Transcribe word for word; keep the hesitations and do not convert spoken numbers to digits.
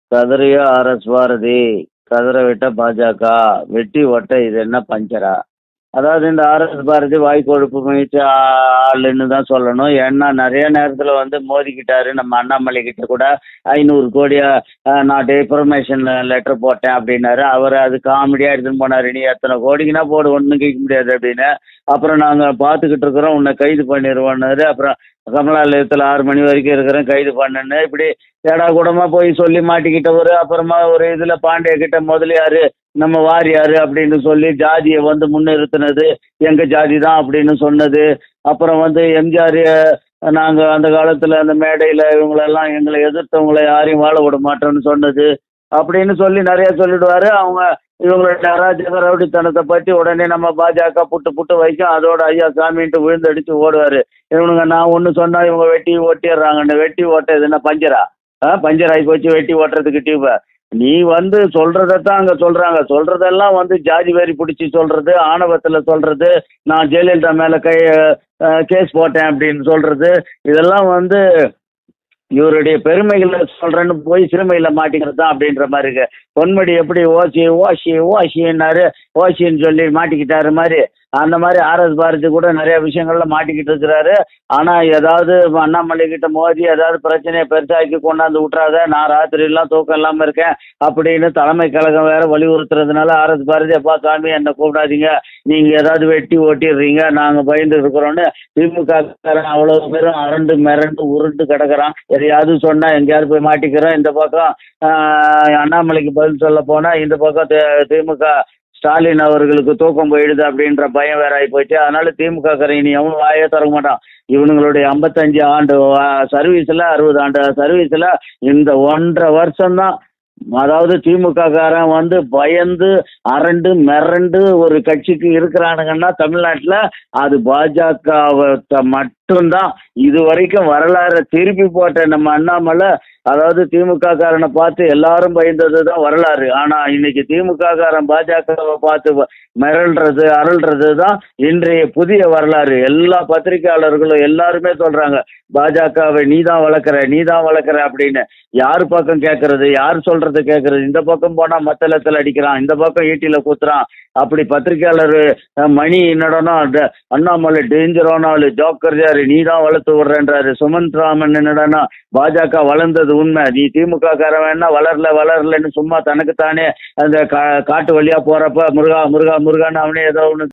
கதறிய RS. Bharathi, கதறவிட்ட பாஜக, வெட்டி ஒட்ட இது என்ன பஞ்சரா? அதாவது இந்த ஆர்.எஸ். பாரதி வாய் கொழுப்பு மிக்க ஆளுன்னு தான் சொல்லணும். ஏன்னா நிறைய நேரத்தில் வந்து மோதிக்கிட்டாரு நம்ம அண்ணாமலை கிட்ட கூட ஐநூறு கோடியா நான் டிஃபர்மேஷன் லெட்டர் போட்டேன் அப்படின்னாரு. அவர் அது காமெடியாக எடுத்துன்னு போனார். நீ எத்தனை கோடிக்குன்னா போடு, ஒன்றும் கேட்க முடியாது அப்படின்னு. அப்புறம் நாங்கள் பார்த்துக்கிட்டு இருக்கிறோம், உன்னை கைது பண்ணிடுவோன்னாரு. அப்புறம் கமலாலயத்தில் ஆறு மணி வரைக்கும் இருக்கிறேன், கைது பண்ணுன்னு இப்படி ஏடா கூடமாக போய் சொல்லி மாட்டிக்கிட்டவர். அப்புறமா ஒரு இதில் பாண்டிய கிட்ட முதலியார் நம்ம வாரியார் அப்படின்னு சொல்லி ஜாதியை வந்து முன்னிறுத்தினது எங்கள் ஜாதி தான் அப்படின்னு சொன்னது. அப்புறம் வந்து எம்ஜிஆர் நாங்கள் அந்த காலத்தில் அந்த மேடையில் இவங்களெல்லாம் எங்களை எதிர்த்தவங்களை யாரையும் வாழ விட மாட்டோம்னு சொன்னது அப்படின்னு சொல்லி நிறைய சொல்லிடுவார். அவங்க இவங்களோட அராஜக ரவுடித்தனத்தை பற்றி உடனே நம்ம பாஜக புட்டு புட்டு வைக்கும். அதோட ஐயா சாமின்ட்டு விழுந்தடிச்சு ஓடுவார். இவனுங்க நான் ஒன்று சொன்னால் இவங்க வெட்டி ஓட்டிடுறாங்கன்னு. வெட்டி ஓட்ட இது என்ன பஞ்சரா? ஆ பஞ்சர் ஆகி போச்சு வெட்டி ஓட்டுறதுக்கு டியூபை. நீ வந்து சொல்கிறதான் அங்கே சொல்கிறாங்க. சொல்கிறதெல்லாம் வந்து ஜாதி வெறி பிடிச்சி சொல்கிறது, ஆணவத்தில் சொல்கிறது, நான் ஜெயலலிதா மேலே கை கேஸ் போட்டேன் அப்படின்னு சொல்கிறது. இதெல்லாம் வந்து இவருடைய பெருமைகளை சொல்கிறேன்னு போய் சிறுமையில் மாட்டிக்கிறது தான் அப்படின்ற மாதிரி இருக்கு. பொன்முடி எப்படி ஓசி ஓசி ஓசின்னாரு, ஓசின்னு சொல்லி மாட்டிக்கிட்டாரு மாதிரி அந்த மாதிரி ஆர்.எஸ். பாரதி கூட நிறைய விஷயங்கள்ல மாட்டிக்கிட்டு இருக்கிறாரு. ஆனால் ஏதாவது அண்ணாமலை கிட்ட மோதி ஏதாவது பிரச்சனையை பெருசாக்கி கொண்டாந்து விட்றாத, நான் ராத்திரிலாம் தூக்கம் இல்லாமல் இருக்கேன் அப்படின்னு தலைமை கழகம் வேற வலியுறுத்துறதுனால ஆர்.எஸ். பாரதி அப்பா சாமி என்னை கூப்பிடாதீங்க, நீங்கள் ஏதாவது வெட்டி ஓட்டிடுறீங்க, நாங்கள் பயந்து இருக்கிறோன்னு திமுக அவ்வளோ பேரும் அரண்டு மிரண்டு உருண்டு கிடக்கிறான். எதையாவது சொன்னால் எங்கேயாவது போய் மாட்டிக்கிறோம். இந்த பக்கம் அண்ணாமலைக்கு பதில் சொல்ல போனால் இந்த பக்கம் திமுக ஸ்டாலின் அவர்களுக்கு தூக்கம் போயிடுது அப்படின்ற பயம் வேற ஆகி போச்சு. அதனால திமுக இனி எவனும் வாயே தர மாட்டான். இவனுங்களுடைய ஐம்பத்தஞ்சு ஆண்டு சர்வீஸில் அறுபது ஆண்டு சர்வீஸில் இந்த ஒன்றரை வருஷம்தான், அதாவது திமுக காரன் வந்து பயந்து அரண்டு மிரண்டு ஒரு கட்சிக்கு இருக்கிறானுங்கன்னா தமிழ்நாட்டில் அது பாஜகவை மட்டும்தான். இது வரைக்கும் வரலாறு திருப்பி போட்ட நம்ம அண்ணாமலை அதாவது திமுக காரனை பார்த்து எல்லாரும் பயந்தது தான் வரலாறு. ஆனால் இன்னைக்கு திமுக காரன் பாஜகவை பார்த்து மிரள்றது அரள்றது தான் இன்றைய புதிய வரலாறு. எல்லா பத்திரிகையாளர்களும் எல்லாருமே சொல்றாங்க பாஜகவை நீ தான் வளர்க்குற நீ தான் வளர்க்குற அப்படின்னு. யார் பக்கம் கேட்கறது, யார் சொல்றது கேட்கறது? இந்த பக்கம் போனால் மத்தளத்தில் அடிக்கிறான், இந்த பக்கம் ஈட்டியில் குத்துறான். அப்படி பத்திரிகையாளர் மணி என்னடனா அண்ணாமலை டேஞ்சரானாலு ஜோக்கர்ஜாரு நீ தான் வளர்த்து விடுறேன்றாரு. சுமந்த் ராமன் என்னடனா பாஜக வளர்ந்தது உண்மை, நீ திமுக காரவேன்னா வளரல வளரலன்னு சும்மா தனக்குத்தானே அந்த கா காட்டு வழியா போறப்ப முருகா முருகா முருகான்னு அவனே ஏதோ ஒன்று